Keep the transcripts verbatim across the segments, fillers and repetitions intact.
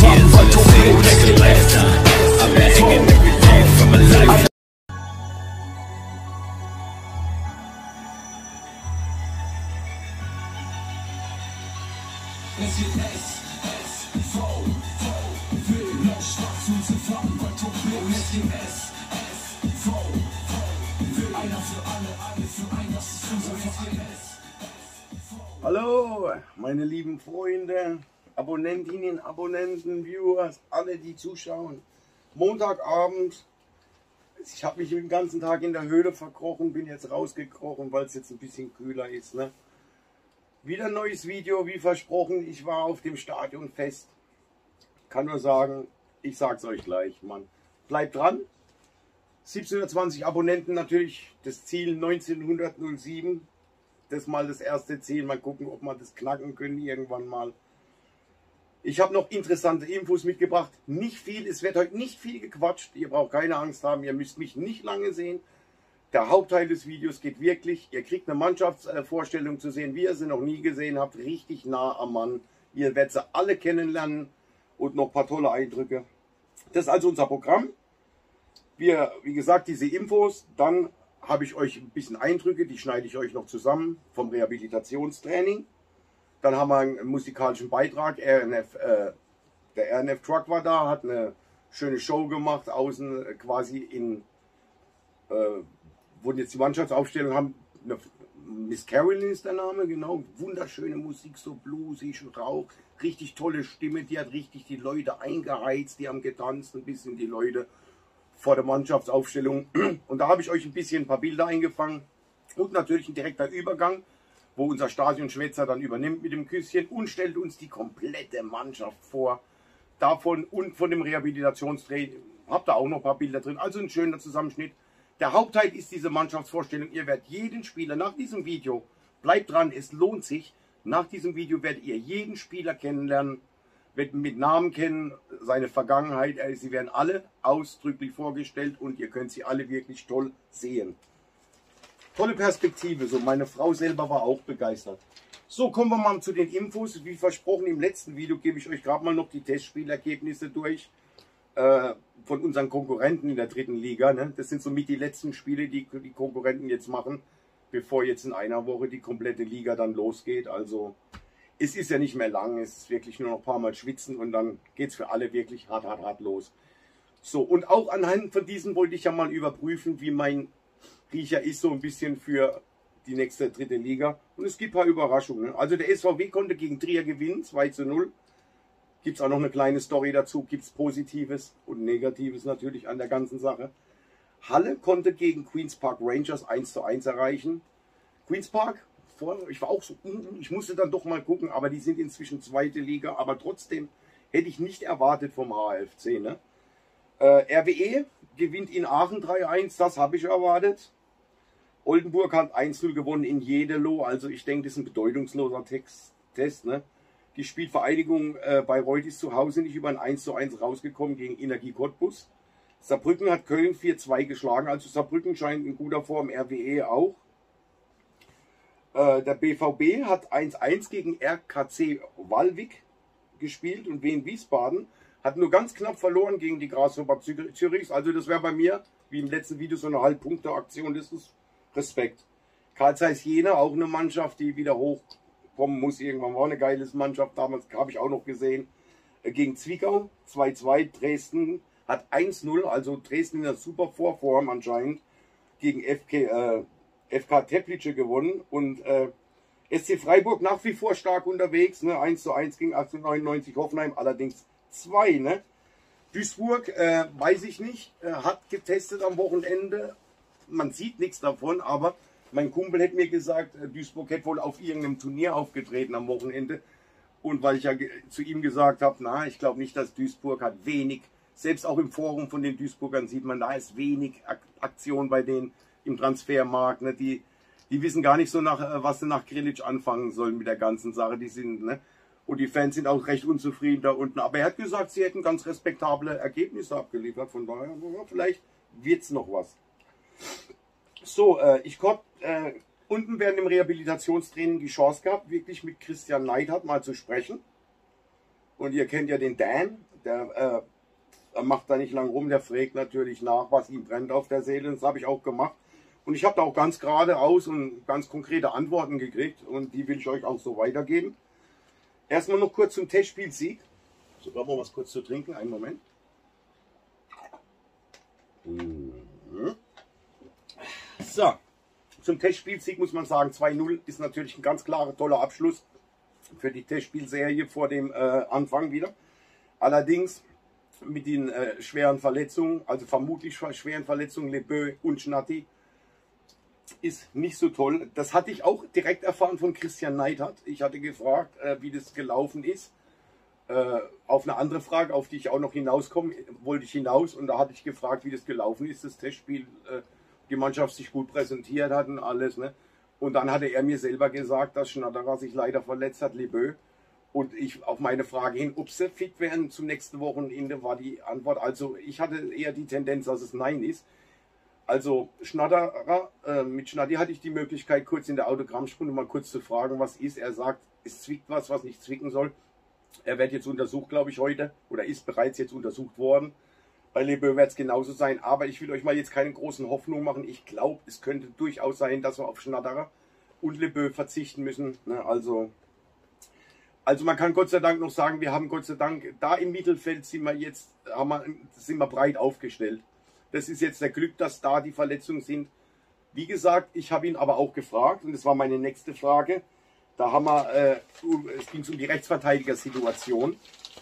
tears on the same like a lifetime. I've been hanging every day from a lifetime. Hallo, meine lieben Freunde, Abonnentinnen, Abonnenten, Viewers, alle die zuschauen. Montagabend, ich habe mich den ganzen Tag in der Höhle verkrochen, bin jetzt rausgekrochen, weil es jetzt ein bisschen kühler ist. Ne? Wieder ein neues Video, wie versprochen, ich war auf dem Stadionfest. Kann nur sagen, ich sag's euch gleich, Mann. Bleibt dran. siebzehnhundertzwanzig Abonnenten natürlich, das Ziel neunzehnhundertsieben. Das ist mal das erste Ziel. Mal gucken, ob wir das knacken können irgendwann mal. Ich habe noch interessante Infos mitgebracht. Nicht viel, es wird heute nicht viel gequatscht. Ihr braucht keine Angst haben, ihr müsst mich nicht lange sehen. Der Hauptteil des Videos geht wirklich, ihr kriegt eine Mannschaftsvorstellung zu sehen, wie ihr sie noch nie gesehen habt. Richtig nah am Mann. Ihr werdet sie alle kennenlernen und noch ein paar tolle Eindrücke. Das ist also unser Programm. Wir, wie gesagt, diese Infos, dann habe ich euch ein bisschen Eindrücke, die schneide ich euch noch zusammen vom Rehabilitationstraining. Dann haben wir einen musikalischen Beitrag. R N F, äh, der R N F Truck war da, hat eine schöne Show gemacht, außen äh, quasi in, äh, wurden jetzt die Mannschaftsaufstellung haben. Eine, Miss Carolyn ist der Name, genau. Wunderschöne Musik, so bluesig, Rauch, richtig tolle Stimme, die hat richtig die Leute eingeheizt, die haben getanzt, ein bisschen die Leute vor der Mannschaftsaufstellung. Und da habe ich euch ein bisschen ein paar Bilder eingefangen und natürlich ein direkter Übergang, wo unser Stadionschwätzer dann übernimmt mit dem Küsschen und stellt uns die komplette Mannschaft vor. Davon und von dem Rehabilitationstraining habt ihr auch noch ein paar Bilder drin. Also ein schöner Zusammenschnitt. Der Hauptteil ist diese Mannschaftsvorstellung. Ihr werdet jeden Spieler nach diesem Video, bleibt dran, es lohnt sich, nach diesem Video werdet ihr jeden Spieler kennenlernen, wird mit Namen kennen, seine Vergangenheit. Sie werden alle ausdrücklich vorgestellt und ihr könnt sie alle wirklich toll sehen. Tolle Perspektive, so meine Frau selber war auch begeistert. So, kommen wir mal zu den Infos. Wie versprochen, im letzten Video gebe ich euch gerade mal noch die Testspielergebnisse durch äh, von unseren Konkurrenten in der dritten Liga. Ne? Das sind somit die letzten Spiele, die die Konkurrenten jetzt machen, bevor jetzt in einer Woche die komplette Liga dann losgeht. Also es ist ja nicht mehr lang, es ist wirklich nur noch ein paar Mal schwitzen und dann geht es für alle wirklich hart, hart, hart los. So, und auch anhand von diesen wollte ich ja mal überprüfen, wie mein Riecher ist, so ein bisschen für die nächste dritte Liga. Und es gibt ein paar Überraschungen. Also der S V W konnte gegen Trier gewinnen, zwei zu null. Gibt es auch noch eine kleine Story dazu, gibt es Positives und Negatives natürlich an der ganzen Sache. Halle konnte gegen Queens Park Rangers eins zu eins erreichen. Queens Park, ich war auch so, ich musste dann doch mal gucken, aber die sind inzwischen zweite Liga, aber trotzdem hätte ich nicht erwartet vom H F C. Ne? Äh, R W E gewinnt in Aachen drei eins, das habe ich erwartet. Oldenburg hat eins null gewonnen in Jedelo, also ich denke, das ist ein bedeutungsloser Text, Test. Ne? Die Spielvereinigung äh, Bayreuth ist zu Hause nicht über ein eins zu eins rausgekommen gegen Energie Cottbus. Saarbrücken hat Köln vier zwei geschlagen, also Saarbrücken scheint in guter Form, R W E auch. Der B V B hat eins eins gegen R K C Wallwig gespielt und Wien Wiesbaden hat nur ganz knapp verloren gegen die Grasshopper Zürichs. Also das wäre bei mir, wie im letzten Video, so eine Halbpunkte-Aktion. Das ist Respekt. Karl Zeiss Jena, auch eine Mannschaft, die wieder hochkommen muss. Irgendwann war eine geile Mannschaft, damals habe ich auch noch gesehen. Gegen Zwickau zwei zwei. Dresden hat eins null, also Dresden in einer super Vorform anscheinend, gegen F K äh, F K Teplice gewonnen und äh, S C Freiburg nach wie vor stark unterwegs, ne? eins zu eins gegen achtzehnhundertneunundneunzig Hoffenheim, allerdings zwei. Ne? Duisburg, äh, weiß ich nicht, äh, hat getestet am Wochenende, man sieht nichts davon, aber mein Kumpel hätte mir gesagt, äh, Duisburg hätte wohl auf irgendeinem Turnier aufgetreten am Wochenende und weil ich ja zu ihm gesagt habe, na, ich glaube nicht, dass Duisburg hat wenig, selbst auch im Forum von den Duisburgern sieht man, da ist wenig Ak Aktion bei denen im Transfermarkt, ne? die, die wissen gar nicht so, nach, was sie nach Grilic anfangen sollen mit der ganzen Sache. Die sind, ne? Und die Fans sind auch recht unzufrieden da unten. Aber er hat gesagt, sie hätten ganz respektable Ergebnisse abgeliefert. Von daher, vielleicht wird es noch was. So, äh, ich konnte äh, unten während dem Rehabilitationstraining die Chance gehabt, wirklich mit Christian Neidhardt mal zu sprechen. Und ihr kennt ja den Dan, der äh, macht da nicht lang rum, der fragt natürlich nach, was ihm brennt auf der Seele. Das habe ich auch gemacht. Und ich habe da auch ganz geradeaus und ganz konkrete Antworten gekriegt und die will ich euch auch so weitergeben. Erstmal noch kurz zum Testspielsieg. So, brauchen wir was kurz zu trinken. Einen Moment. Mhm. So, zum Testspielsieg muss man sagen, zwei null ist natürlich ein ganz klarer, toller Abschluss für die Testspielserie vor dem äh, Anfang wieder. Allerdings mit den äh, schweren Verletzungen, also vermutlich schweren Verletzungen, Lebeu und Schnatti, ist nicht so toll. Das hatte ich auch direkt erfahren von Christian Neidhardt. Ich hatte gefragt, äh, wie das gelaufen ist. Äh, auf eine andere Frage, auf die ich auch noch hinauskomme, wollte ich hinaus. Und da hatte ich gefragt, wie das gelaufen ist, das Testspiel, äh, die Mannschaft sich gut präsentiert hat und alles. Ne? Und dann hatte er mir selber gesagt, dass Schnatterer sich leider verletzt hat, Lebeu. Und ich auf meine Frage hin, ob sie fit werden zum nächsten Wochenende, war die Antwort. Also ich hatte eher die Tendenz, dass es Nein ist. Also Schnatterer, äh, mit Schnatti hatte ich die Möglichkeit, kurz in der Autogrammstunde mal kurz zu fragen, was ist. Er sagt, es zwickt was, was nicht zwicken soll. Er wird jetzt untersucht, glaube ich, heute, oder ist bereits jetzt untersucht worden. Bei Lebeu wird es genauso sein, aber ich will euch mal jetzt keine großen Hoffnungen machen. Ich glaube, es könnte durchaus sein, dass wir auf Schnatterer und Lebeu verzichten müssen. Ne? Also, also man kann Gott sei Dank noch sagen, wir haben Gott sei Dank, da im Mittelfeld sind wir jetzt, haben wir, sind wir breit aufgestellt. Das ist jetzt der Glück, dass da die Verletzungen sind. Wie gesagt, ich habe ihn aber auch gefragt, und das war meine nächste Frage. Da haben wir, äh, es ging um die Rechtsverteidiger-Situation.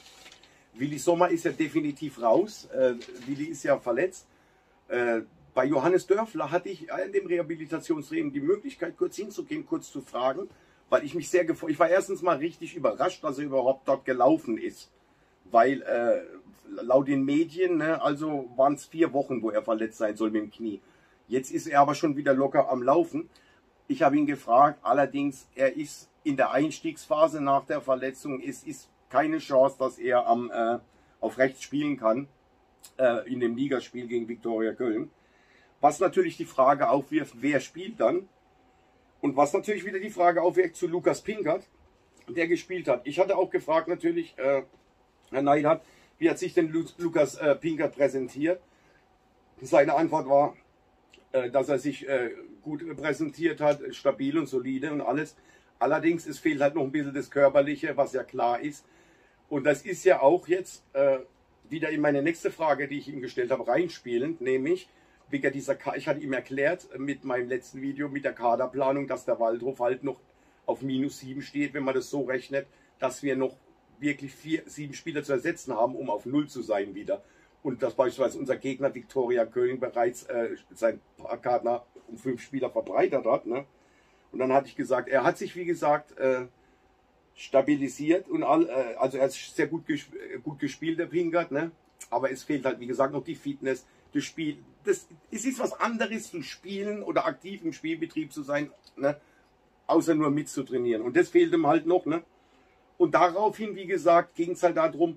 Willi Sommer ist ja definitiv raus. Äh, Willi ist ja verletzt. Äh, bei Johannes Dörfler hatte ich in dem Rehabilitationstraining die Möglichkeit, kurz hinzugehen, kurz zu fragen, weil ich mich sehr gefreut. Ich war erstens mal richtig überrascht, dass er überhaupt dort gelaufen ist. Weil äh, laut den Medien, ne, also waren es vier Wochen, wo er verletzt sein soll mit dem Knie. Jetzt ist er aber schon wieder locker am Laufen. Ich habe ihn gefragt, allerdings, er ist in der Einstiegsphase nach der Verletzung. Es ist keine Chance, dass er am, äh, auf rechts spielen kann, äh, in dem Ligaspiel gegen Viktoria Köln. Was natürlich die Frage aufwirft, wer spielt dann? Und was natürlich wieder die Frage aufwirft zu Lukas Pinkert, der gespielt hat. Ich hatte auch gefragt natürlich, äh, Herr Neidhardt, wie hat sich denn Lu Lukas äh, Pinkert präsentiert? Seine Antwort war, äh, dass er sich äh, gut präsentiert hat, stabil und solide und alles. Allerdings, es fehlt halt noch ein bisschen das Körperliche, was ja klar ist. Und das ist ja auch jetzt äh, wieder in meine nächste Frage, die ich ihm gestellt habe, reinspielend, nämlich, wegen dieser Ka ich hatte ihm erklärt mit meinem letzten Video mit der Kaderplanung, dass der Waldhof halt noch auf minus sieben steht, wenn man das so rechnet, dass wir noch wirklich vier, sieben Spieler zu ersetzen haben, um auf null zu sein wieder. Und dass beispielsweise unser Gegner Viktoria Köln bereits äh, sein Kader um fünf Spieler verbreitert hat. Ne? Und dann hatte ich gesagt, er hat sich wie gesagt äh, stabilisiert und all, äh, also er ist sehr gut, gesp gut gespielt, der Pinkert, ne? Aber es fehlt halt wie gesagt noch die Fitness, das Spiel. Das, es ist was anderes zu spielen oder aktiv im Spielbetrieb zu sein, ne? Außer nur mitzutrainieren. Und das fehlt ihm halt noch. Ne? Und daraufhin, wie gesagt, ging es halt darum,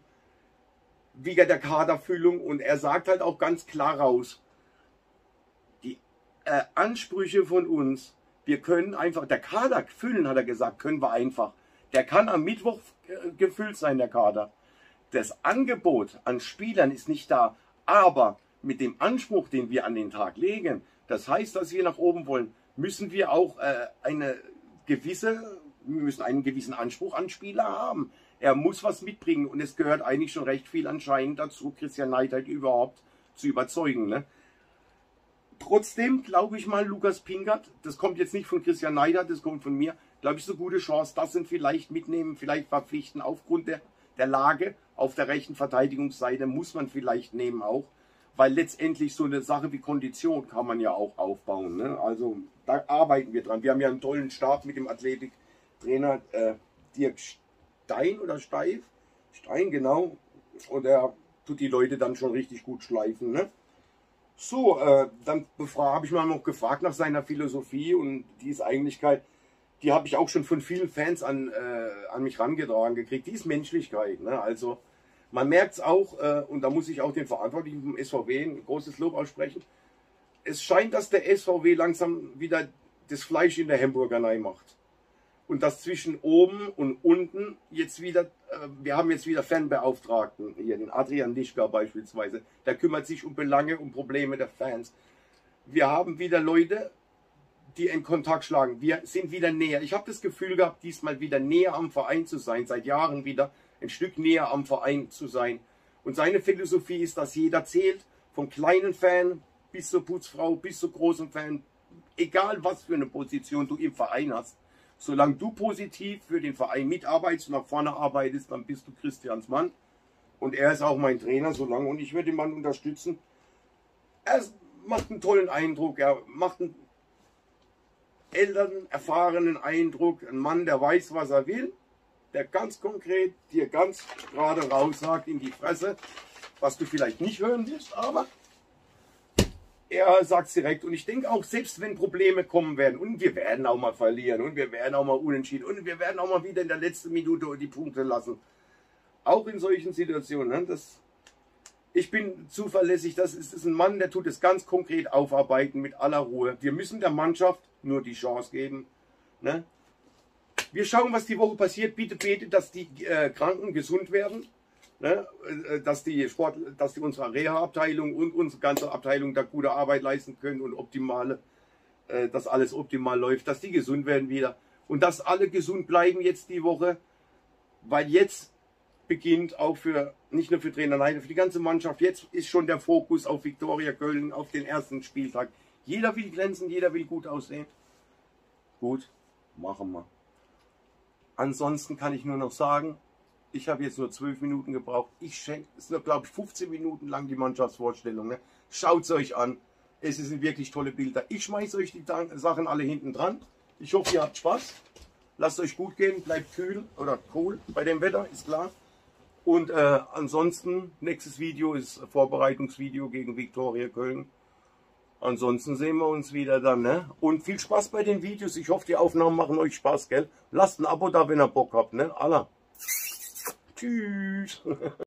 wegen der Kaderfüllung. Und er sagt halt auch ganz klar raus, die äh, Ansprüche von uns, wir können einfach, der Kader füllen, hat er gesagt, können wir einfach. Der kann am Mittwoch äh, gefüllt sein, der Kader. Das Angebot an Spielern ist nicht da, aber mit dem Anspruch, den wir an den Tag legen, das heißt, dass wir nach oben wollen, müssen wir auch äh, eine gewisse, wir müssen einen gewissen Anspruch an Spieler haben. Er muss was mitbringen und es gehört eigentlich schon recht viel anscheinend dazu, Christian Neidhardt überhaupt zu überzeugen. Ne? Trotzdem glaube ich mal, Lukas Pinkert, das kommt jetzt nicht von Christian Neidhardt, das kommt von mir, glaube ich, so eine gute Chance, das sind vielleicht mitnehmen, vielleicht verpflichten aufgrund der, der Lage auf der rechten Verteidigungsseite, muss man vielleicht nehmen auch, weil letztendlich so eine Sache wie Kondition kann man ja auch aufbauen. Ne? Also da arbeiten wir dran. Wir haben ja einen tollen Stab mit dem Athletiktrainer äh, Dirk Stein oder Steif, Stein genau, und er tut die Leute dann schon richtig gut schleifen. Ne? So, äh, dann habe ich mal noch gefragt nach seiner Philosophie und die ist eigentlich kein, die habe ich auch schon von vielen Fans an, äh, an mich rangetragen gekriegt, die ist Menschlichkeit. Ne? Also man merkt es auch, äh, und da muss ich auch den Verantwortlichen vom S V W ein großes Lob aussprechen, es scheint, dass der S V W langsam wieder das Fleisch in der Hamburgerei macht. Und das zwischen oben und unten jetzt wieder, äh, wir haben jetzt wieder Fanbeauftragten, hier den Adrian Lischka beispielsweise, der kümmert sich um Belange und Probleme der Fans. Wir haben wieder Leute, die in Kontakt schlagen. Wir sind wieder näher. Ich habe das Gefühl gehabt, diesmal wieder näher am Verein zu sein, seit Jahren wieder ein Stück näher am Verein zu sein. Und seine Philosophie ist, dass jeder zählt, vom kleinen Fan bis zur Putzfrau, bis zur großen Fan, egal was für eine Position du im Verein hast. Solange du positiv für den Verein mitarbeitest und nach vorne arbeitest, dann bist du Christians Mann. Und er ist auch mein Trainer, solange, und ich werde den Mann unterstützen. Er macht einen tollen Eindruck, er macht einen älteren, erfahrenen Eindruck. Ein Mann, der weiß, was er will, der ganz konkret dir ganz gerade raus sagt in die Fresse, was du vielleicht nicht hören willst, aber er sagt es direkt. Und ich denke auch, selbst wenn Probleme kommen werden, und wir werden auch mal verlieren, und wir werden auch mal unentschieden, und wir werden auch mal wieder in der letzten Minute die Punkte lassen. Auch in solchen Situationen. Ne? Das, ich bin zuverlässig, das ist, ist ein Mann, der tut es ganz konkret aufarbeiten mit aller Ruhe. Wir müssen der Mannschaft nur die Chance geben. Ne? Wir schauen, was die Woche passiert. Bitte betet, dass die äh, Kranken gesund werden. Ne, dass die Sport, dass die unsere Reha-Abteilung und unsere ganze Abteilung da gute Arbeit leisten können und optimale, äh, dass alles optimal läuft, dass die gesund werden wieder und dass alle gesund bleiben jetzt die Woche, weil jetzt beginnt auch für, nicht nur für Trainer, nein, für die ganze Mannschaft, jetzt ist schon der Fokus auf Viktoria Köln, auf den ersten Spieltag. Jeder will glänzen, jeder will gut aussehen. Gut, machen wir. Ansonsten kann ich nur noch sagen, ich habe jetzt nur zwölf Minuten gebraucht. Ich schenke, es ist nur, glaube ich, fünfzehn Minuten lang die Mannschaftsvorstellung. Ne? Schaut es euch an. Es sind wirklich tolle Bilder. Ich schmeiße euch die Sachen alle hinten dran. Ich hoffe, ihr habt Spaß. Lasst euch gut gehen. Bleibt kühl oder cool bei dem Wetter, ist klar. Und äh, ansonsten, nächstes Video ist ein Vorbereitungsvideo gegen Viktoria Köln. Ansonsten sehen wir uns wieder dann. Ne? Und viel Spaß bei den Videos. Ich hoffe, die Aufnahmen machen euch Spaß, gell? Lasst ein Abo da, wenn ihr Bock habt. Ne? Allah. Tschüss.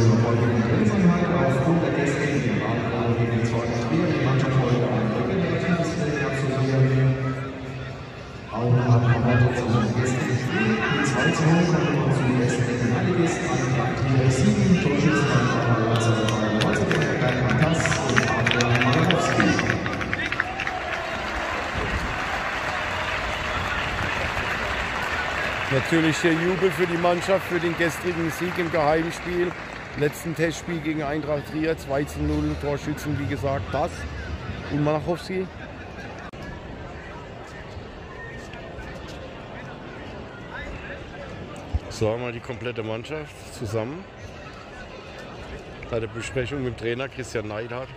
Natürlich der Jubel für die Mannschaft, für den gestrigen Sieg im Geheimspiel. Letzten Testspiel gegen Eintracht Trier, zwei zu null, Torschützen wie gesagt Bass und Malachowski. So haben wir die komplette Mannschaft zusammen. Bei der Besprechung mit dem Trainer Christian Neidhardt.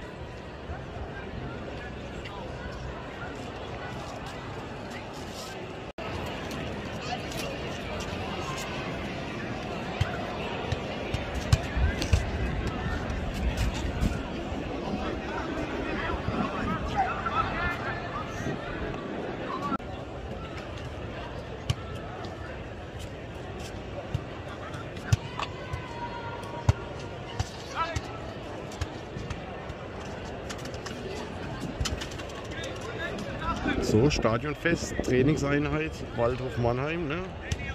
So, Stadionfest, Trainingseinheit, Waldhof Mannheim. Ne?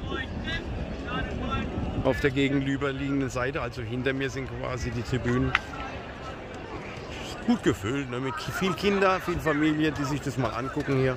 Auf der gegenüberliegenden Seite, also hinter mir, sind quasi die Tribünen. Gut gefüllt, ne? Mit viel Kinder, viel Familie, die sich das mal angucken hier.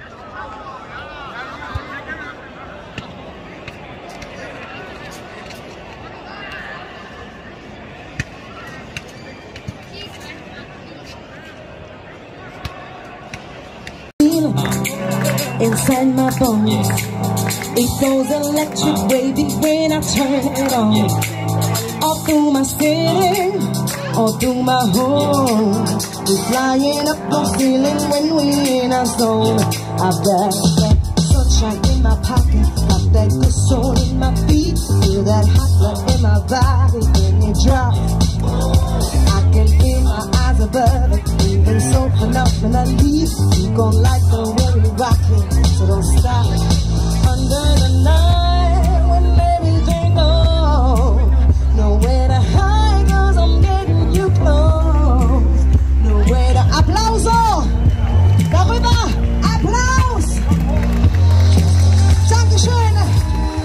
Inside my bones, it goes electric wavy when I turn it on. All through my city, all through my home, we're flying up the ceiling when we in our zone. I've got that sunshine in my pocket, got that good soul in my feet, feel that hot blood in my body when it drops. I can feel my eyes above it, moving so phenomenally. You gon' like the way we rock it, so don't stop. Under the night, when everything goes, nowhere to hide, cause I'm getting you close. Nowhere to applauso, darüber Applaus. Dankeschön.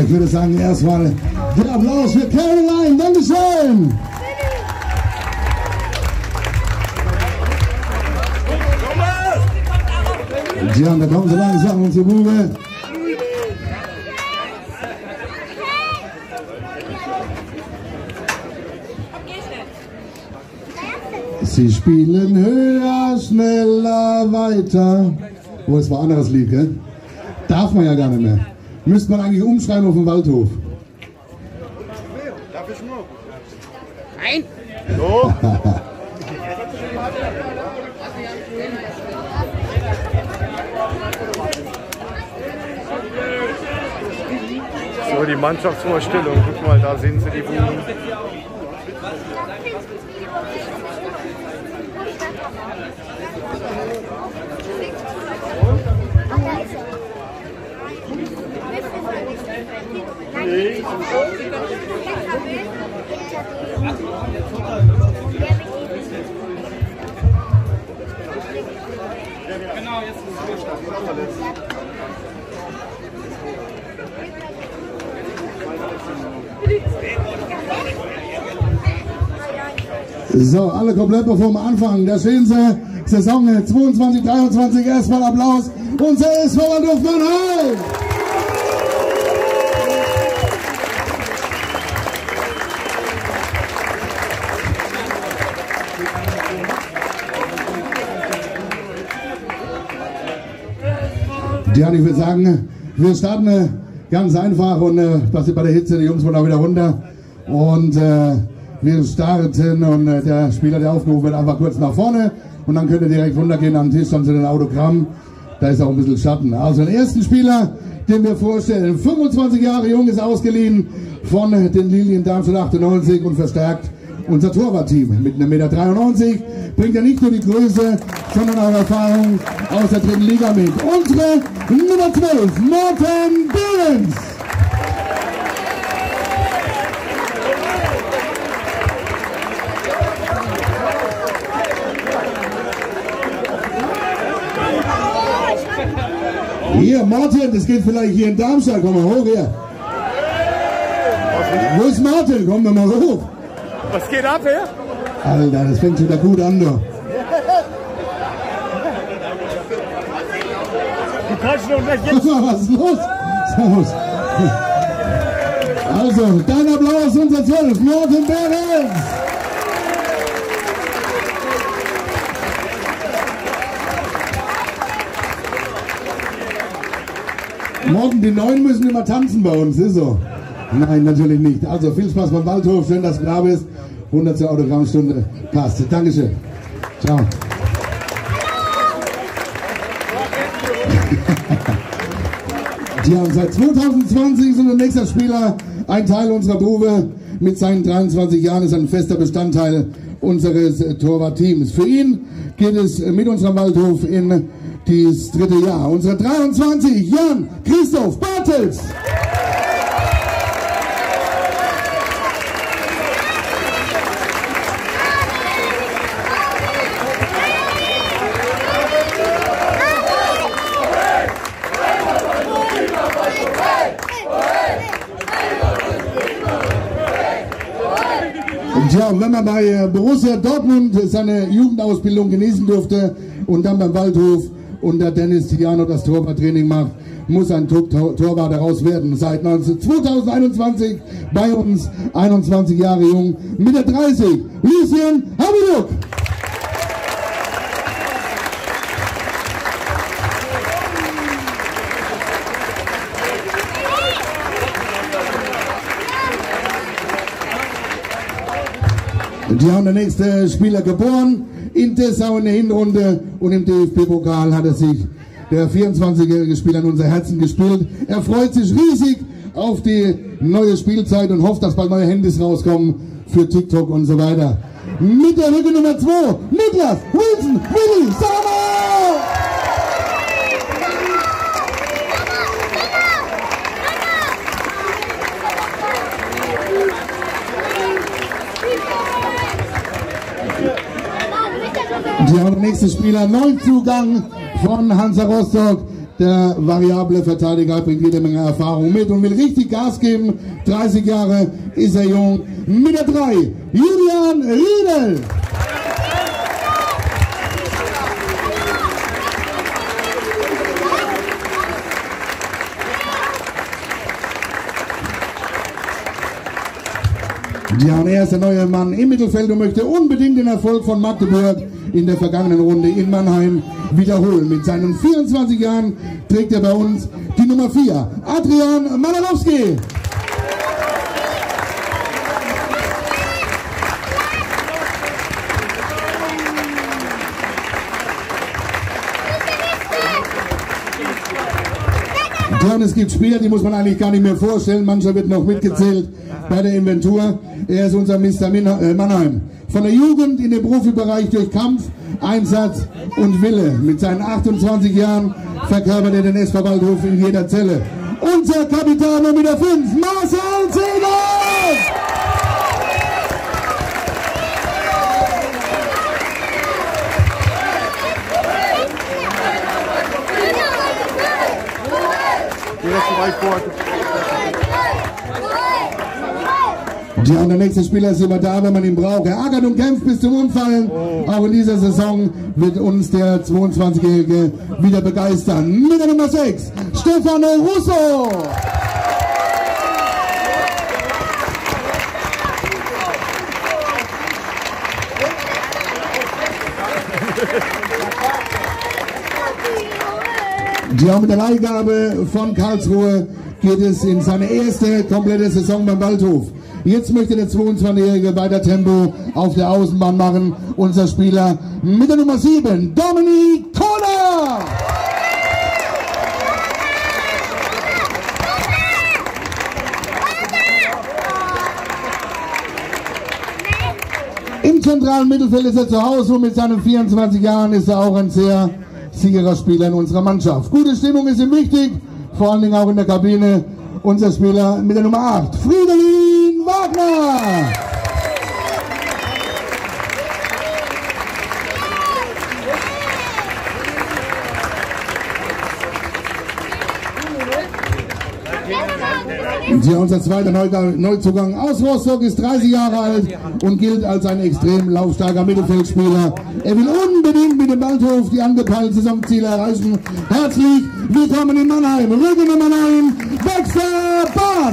ich würde sagen, erstmal der Applaus für Caroline. Dankeschön. Ja, da kommen sie langsam, unsere Bube. Sie spielen höher, schneller, weiter. Oh, es war ein anderes Lied, gell? Darf man ja gar nicht mehr. Müsste man eigentlich umschreiben auf dem Waldhof. Darf ich nur? Nein! So! So, die Mannschaftsvorstellung. Guck mal, da sind sie, die Buben. So, alle komplett bevor wir anfangen. Da stehen sie. Saison zweiundzwanzig dreiundzwanzig. Erstmal Applaus. Unser S V Waldhof Mannheim. Ja, ich würde sagen, wir starten äh, ganz einfach und äh, passiert bei der Hitze, die Jungs wollen auch wieder runter und äh, wir starten und äh, der Spieler, der aufgerufen wird, einfach kurz nach vorne und dann könnt ihr direkt runtergehen am Tisch, dann zu den Autogramm, da ist auch ein bisschen Schatten. Also den ersten Spieler, den wir vorstellen, fünfundzwanzig Jahre jung, ist ausgeliehen von äh, den Lilien Darmstadt achtundneunzig und verstärkt unser Torwartteam mit einem Meter dreiundneunzig, bringt er nicht nur die Größe, sondern auch Erfahrung aus der dritten Liga mit. Unsere Nummer zwölf, Morten Behrens. Hier, Martin, das geht vielleicht hier in Darmstadt, komm mal hoch hier. Wo ist Martin? Komm doch mal hoch. Was geht ab hier? Alter, das fängt wieder gut an, du. Du kannst doch nicht jetzt... Was ist los? Servus. Also, dein Applaus, unser zwölf, Morten Behrens. Morgen, die Neuen müssen immer tanzen bei uns, ist so. Nein, natürlich nicht. Also viel Spaß beim Waldhof, schön, dass du da bist. hundertste Autogrammstunde passt. Dankeschön. Ciao. Ja, und seit zweitausendzwanzig ist unser nächster Spieler ein Teil unserer Bude. Mit seinen dreiundzwanzig Jahren ist er ein fester Bestandteil unseres Torwartteams. Für ihn geht es mit unserem Waldhof in das dritte Jahr. Unser dreiundzwanzig, Jan Christoph Bartels. Ja, und wenn man bei Borussia Dortmund seine Jugendausbildung genießen durfte und dann beim Waldhof unter Dennis Tiano das Torwarttraining macht, muss ein Torwart daraus werden. Seit zweitausendeinundzwanzig bei uns, einundzwanzig Jahre jung, mit der dreißig, Lucien Habiduk. Und hier haben der nächste Spieler geboren in Dessau in der Hinrunde und im D F B-Pokal hat er sich der vierundzwanzigjährige Spieler in unser Herzen gespielt. Er freut sich riesig auf die neue Spielzeit und hofft, dass bald neue Handys rauskommen für TikTok und so weiter. Mit der Rücke Nummer zwei, Niklas Wilson Willi Sommer! Und hier haben der nächste Spieler, Neuzugang von Hansa Rostock, Der variable Verteidiger bringt jede Menge Erfahrung mit und will richtig Gas geben. dreißig Jahre ist er jung. Mit der drei, Julian Riedel. Ja, und er ist der neue Mann im Mittelfeld und möchte unbedingt den Erfolg von Magdeburg in der vergangenen Runde in Mannheim wiederholen. Mit seinen vierundzwanzig Jahren trägt er bei uns die Nummer vier, Adrian Malalowski. Und es gibt Spieler, die muss man eigentlich gar nicht mehr vorstellen. Mancher wird noch mitgezählt bei der Inventur. Er ist unser Mister Mannheim. Von der Jugend in den Profibereich durch Kampf, Einsatz und Wille. Mit seinen achtundzwanzig Jahren verkörpert er den S V Waldhof in jeder Zelle. Unser Kapitän Nummer fünf, Marcel Zegers! Ja, und der nächste Spieler ist immer da, wenn man ihn braucht. Er ackert und kämpft bis zum Umfallen. Oh. Auch in dieser Saison wird uns der zweiundzwanzigjährige wieder begeistern. Mit der Nummer sechs, Stefano Russo. Ja, mit der Leihgabe von Karlsruhe geht es in seine erste komplette Saison beim Waldhof. Jetzt möchte der zweiundzwanzigjährige weiter Tempo auf der Außenbahn machen. Unser Spieler mit der Nummer sieben, Dominik Kohler. Im zentralen Mittelfeld ist er zu Hause und mit seinen vierundzwanzig Jahren ist er auch ein sehr sicherer Spieler in unserer Mannschaft. Gute Stimmung ist ihm wichtig, vor allen Dingen auch in der Kabine. Unser Spieler mit der Nummer acht, Fridolin Wagner. Ja, unser zweiter Neuzugang aus Rostock ist dreißig Jahre alt und gilt als ein extrem laufstarker Mittelfeldspieler. Er will unbedingt mit dem Waldhof die angepeilten Saisonziele erreichen. Herzlich willkommen in Mannheim. Rücken Nummer neun, Baxter Bahn.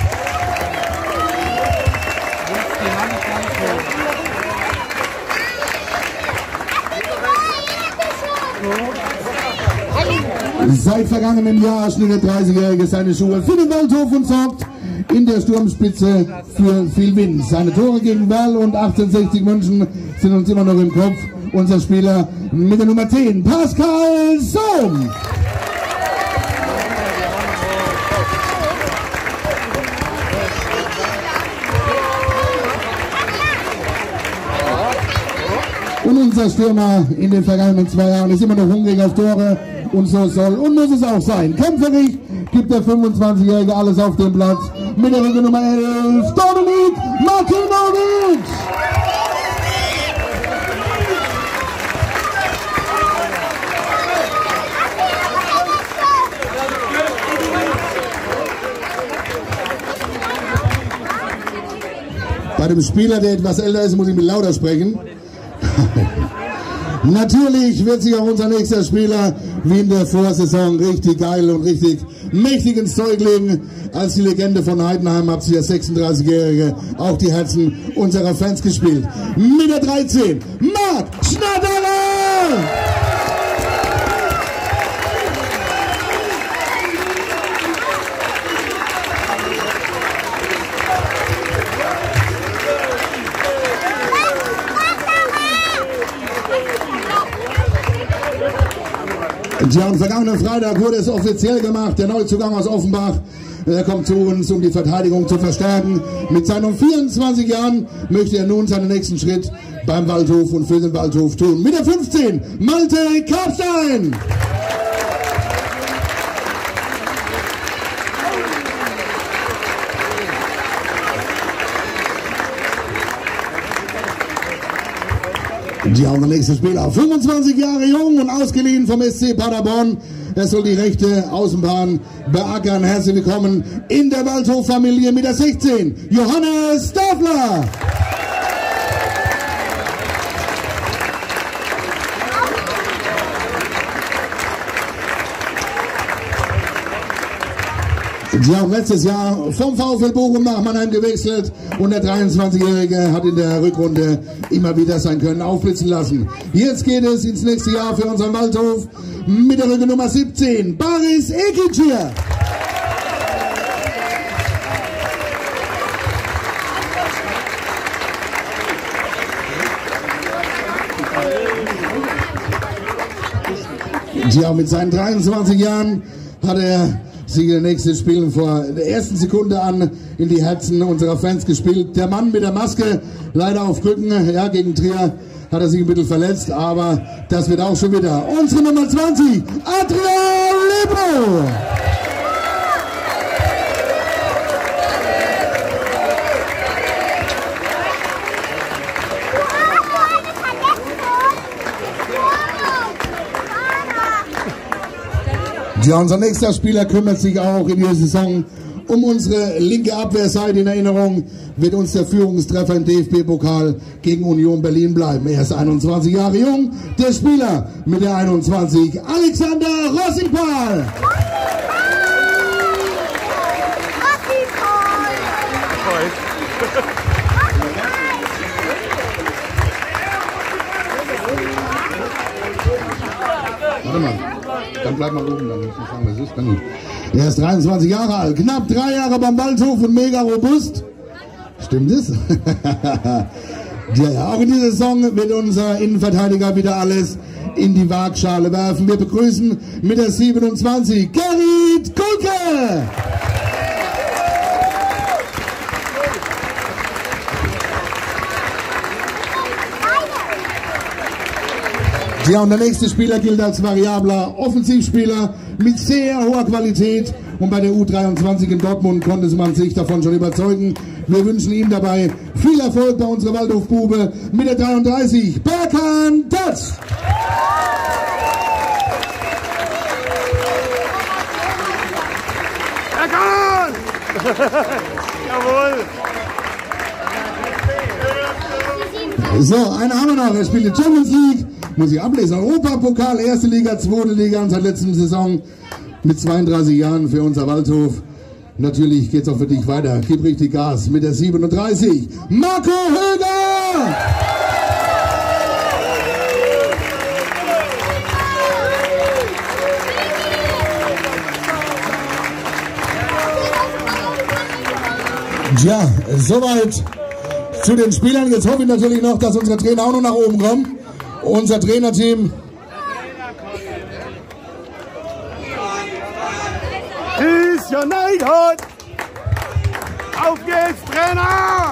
Seit vergangenem Jahr schnitt der dreißigjährige seine Schuhe für den Waldhof und sorgt in der Sturmspitze für viel Wind. Seine Tore gegen Werl und achtzehnhundertsechzig München sind uns immer noch im Kopf. Unser Spieler mit der Nummer zehn, Pascal Sohm. Und unser Stürmer in den vergangenen zwei Jahren ist immer noch hungrig auf Tore. Und so soll und muss es auch sein. Kämpferig gibt der fünfundzwanzigjährige alles auf den Platz. Mit der Regel Nummer elf, Dominik Martinovic. Bei dem Spieler, der etwas älter ist, muss ich mit lauter sprechen. Natürlich wird sich auch unser nächster Spieler wie in der Vorsaison richtig geil und richtig mächtig ins Zeug legen. Als die Legende von Heidenheim hat sich der sechsunddreißigjährige auch die Herzen unserer Fans gespielt. Mit der dreizehn, Marc Schnatterer! Ja, am vergangenen Freitag wurde es offiziell gemacht, der Neuzugang aus Offenbach. Er kommt zu uns, um die Verteidigung zu verstärken. Mit seinen vierundzwanzig Jahren möchte er nun seinen nächsten Schritt beim Waldhof und für den Waldhof tun. Mit der fünfzehn, Malte Karpstein. Ja, und der nächste Spieler, fünfundzwanzig Jahre jung und ausgeliehen vom S C Paderborn. Er soll die rechte Außenbahn beackern. Herzlich willkommen in der Waldhof-Familie mit der sechzehn, Johannes Dörfler. Ja, und letztes Jahr vom VfL Bochum nach Mannheim gewechselt und der dreiundzwanzigjährige hat in der Rückrunde immer wieder sein Können aufblitzen lassen. Jetzt geht es ins nächste Jahr für unseren Waldhof mit der Rücke Nummer siebzehn, Baris Ekicir. Ja, mit seinen dreiundzwanzig Jahren hat er sich in den nächsten Spielen vor der ersten Sekunde an in die Herzen unserer Fans gespielt. Der Mann mit der Maske, leider auf Krücken, ja, gegen Trier hat er sich ein bisschen verletzt, aber das wird auch schon wieder unsere Nummer zwanzig, Adrian Lebo. Ja, unser nächster Spieler kümmert sich auch in dieser Saison um unsere linke Abwehrseite. In Erinnerung wird uns der Führungstreffer im D F B-Pokal gegen Union Berlin bleiben. Er ist einundzwanzig Jahre jung, der Spieler mit der einundzwanzig, Alexander Rossingpal. Warte mal. Dann bleib mal oben, dann muss ich sagen, was ist denn? Er ist dreiundzwanzig Jahre alt, knapp drei Jahre beim Waldhof und mega robust. Stimmt es? Ja, ja, auch in dieser Saison wird unser Innenverteidiger wieder alles in die Waagschale werfen. Wir begrüßen mit der siebenundzwanzig Gerrit Kulke. Ja, und der nächste Spieler gilt als variabler Offensivspieler mit sehr hoher Qualität. Und bei der U dreiundzwanzig in Dortmund konnte man sich davon schon überzeugen. Wir wünschen ihm dabei viel Erfolg bei unserer Waldhofbube mit der dreiunddreißig, Berkan Tatz. Berkan! Jawohl! So, einen haben wir noch. Er spielt die Champions League. Muss ich ablesen. Europapokal, erste Liga, zweite Liga und seit letzter Saison mit zweiunddreißig Jahren für unser Waldhof. Natürlich geht's auch für dich weiter. Gib richtig Gas mit der siebenunddreißig. Marco Höger! Ja, soweit zu den Spielern. Jetzt hoffe ich natürlich noch, dass unsere Trainer auch noch nach oben kommen. Unser Trainerteam. Christian Neidhardt! Auf geht's, Trainer!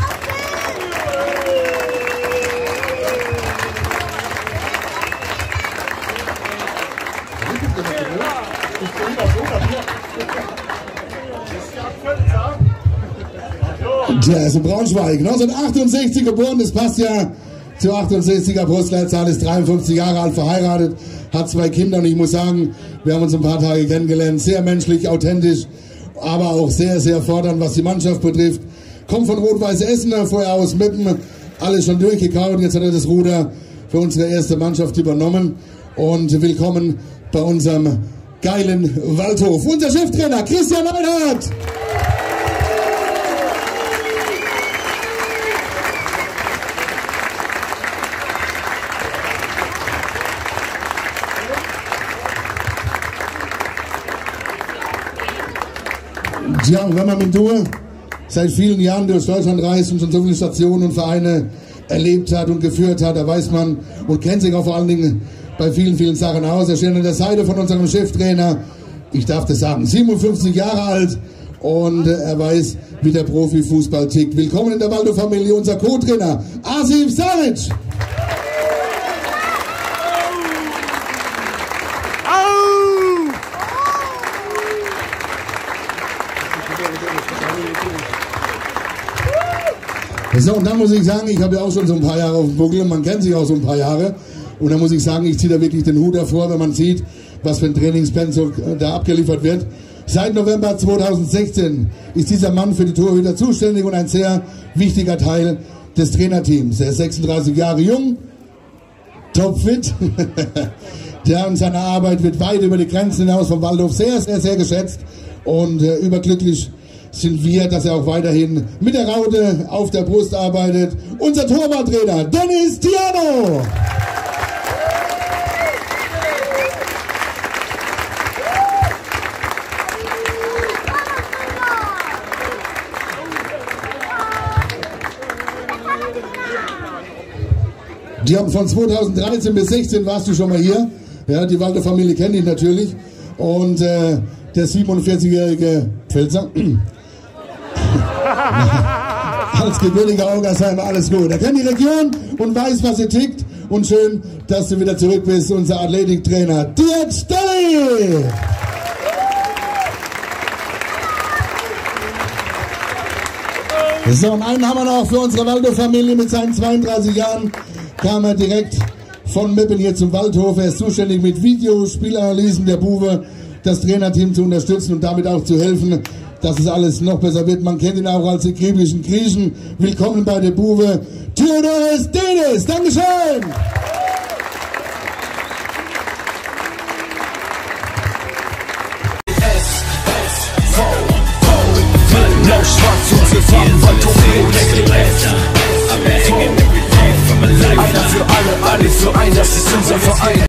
Tja, er ist in Braunschweig, neunzehnhundertachtundsechzig geboren, das passt ja zur achtundsechziger Postleitzahl, ist dreiundfünfzig Jahre alt, verheiratet, hat zwei Kinder und ich muss sagen, wir haben uns ein paar Tage kennengelernt, sehr menschlich, authentisch, aber auch sehr, sehr fordernd, was die Mannschaft betrifft. Kommt von Rot-Weiß Essen, vorher aus Meppen, alles schon durchgekaut, jetzt hat er das Ruder für unsere erste Mannschaft übernommen und willkommen bei unserem geilen Waldhof. Unser Cheftrainer Christian Neidhardt. Ja, und wenn man mit Tour seit vielen Jahren durch Deutschland reist und schon so viele Stationen und Vereine erlebt hat und geführt hat, da weiß man und kennt sich auch vor allen Dingen bei vielen, vielen Sachen aus. Er steht an der Seite von unserem Cheftrainer, ich darf das sagen, siebenundfünfzig Jahre alt und er weiß, wie der Profifußball tickt. Willkommen in der Waldhof-Familie, unser Co-Trainer Asif Saric. So, und dann muss ich sagen, ich habe ja auch schon so ein paar Jahre auf dem Buckel und man kennt sich auch so ein paar Jahre. Und da muss ich sagen, ich ziehe da wirklich den Hut davor, wenn man sieht, was für ein Trainingspensum da abgeliefert wird. Seit November zweitausendsechzehn ist dieser Mann für die Torhüter zuständig und ein sehr wichtiger Teil des Trainerteams. Er ist sechsunddreißig Jahre jung, topfit. Der und seine Arbeit wird weit über die Grenzen hinaus vom Waldhof sehr, sehr, sehr geschätzt. Und äh, überglücklich sind wir, dass er auch weiterhin mit der Raute auf der Brust arbeitet. Unser Torwarttrainer Dennis Tiano. Die haben von zweitausenddreizehn bis sechzehn warst du schon mal hier. Ja, die Walter-Familie kennt ihn natürlich. Und äh, der siebenundvierzigjährige Pfälzer als gebürtiger Augersheimer, alles gut. Er kennt die Region und weiß, was sie tickt. Und schön, dass du wieder zurück bist, unser Athletiktrainer Dirk Stelly. So, und einen haben wir noch für unsere Waldhof-Familie mit seinen zweiunddreißig Jahren. Kam er direkt von Meppen hier zum Waldhof. Er ist zuständig mit Videospielanalysen der Buwe, das Trainerteam zu unterstützen und damit auch zu helfen, dass es alles noch besser wird. Man kennt ihn auch als die griechischen Griechen. Willkommen bei der Buwe, Theodoros Denis. Dankeschön!